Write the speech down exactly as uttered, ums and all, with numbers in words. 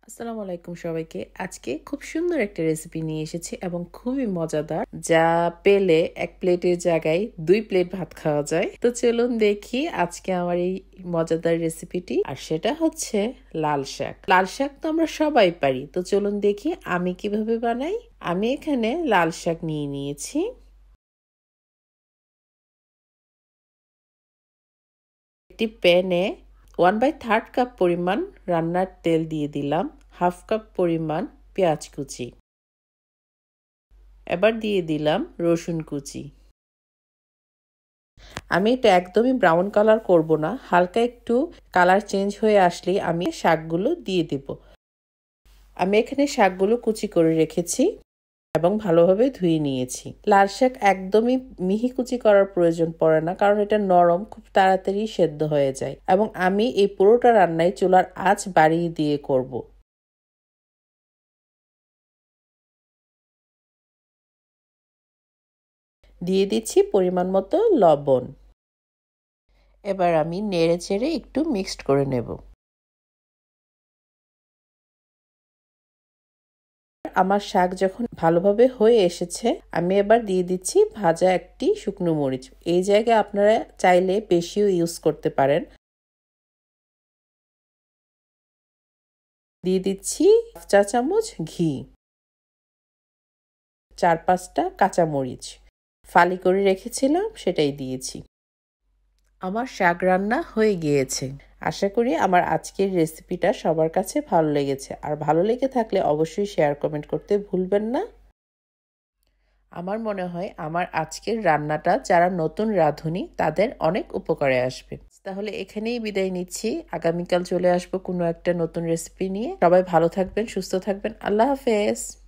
আসসালামু আলাইকুম সবাইকে। আজকে খুব সুন্দর একটা রেসিপি নিয়ে এসেছি এবং খুবই মজাদার, যা পেলে এক প্লেটের জায়গায় দুই প্লেট ভাত খাওয়া যায়। তো চলুন দেখি আজকে আমার এই মজাদার রেসিপিটি। আর সেটা হচ্ছে লাল শাক। লাল শাক তো আমরা সবাই পারি, তো চলুন দেখি আমি কিভাবে বানাই। আমি এখানে লাল শাক নিয়ে নিয়েছি। একটি প্যানে ওয়ান বাই থার্ড কাপ পরিমাণ রান্নার তেল দিয়ে দিলাম, হাফ কাপ পরিমাণ পেঁয়াজ কুচি, এবার দিয়ে দিলাম রসুন কুচি। আমি এটা একদমই ব্রাউন কালার করব না, হালকা একটু কালার চেঞ্জ হয়ে আসলেই আমি শাকগুলো দিয়ে দেব। আমি এখানে শাকগুলো কুচি করে রেখেছি এবং ভালোভাবে ধুয়ে নিয়েছি। লাল শাক একদমই মিহি কুচি করার প্রয়োজন পড়ে না, কারণ এটা নরম, খুব তাড়াতাড়ি সেদ্ধ হয়ে যায়। এবং আমি এই পুরোটা রান্নায় চুলার আঁচ বাড়িয়ে দিয়ে করব। দিয়ে দিচ্ছি পরিমাণ মতো লবণ। এবার আমি নেড়ে চেড়ে একটু মিক্সড করে নেব। আমার শাক যখন ভালোভাবে হয়ে এসেছে, আমি এবার দিয়ে দিচ্ছি ভাজা একটি শুকনো মরিচ। এই জায়গায় আপনারা চাইলে বেশিও ইউজ করতে পারেন। দিয়ে দিচ্ছি চা চামচ ঘি, চার পাঁচটা কাঁচামরিচ ফালি করে রেখেছিলাম, সেটাই দিয়েছি। আমার শাক রান্না হয়ে গিয়েছে। আশা করি আমার আজকের রেসিপিটা সবার কাছে ভালো লেগেছে। আর ভালো লেগে থাকলে অবশ্যই শেয়ার কমেন্ট করতে ভুলবেন না। আমার মনে হয় আমার আজকের রান্নাটা যারা নতুন রাঁধুনি তাদের অনেক উপকারে আসবে। তাহলে এখানেই বিদায় নিচ্ছি। আগামীকাল চলে আসবো কোনো একটা নতুন রেসিপি নিয়ে। সবাই ভালো থাকবেন, সুস্থ থাকবেন। আল্লাহ হাফেজ।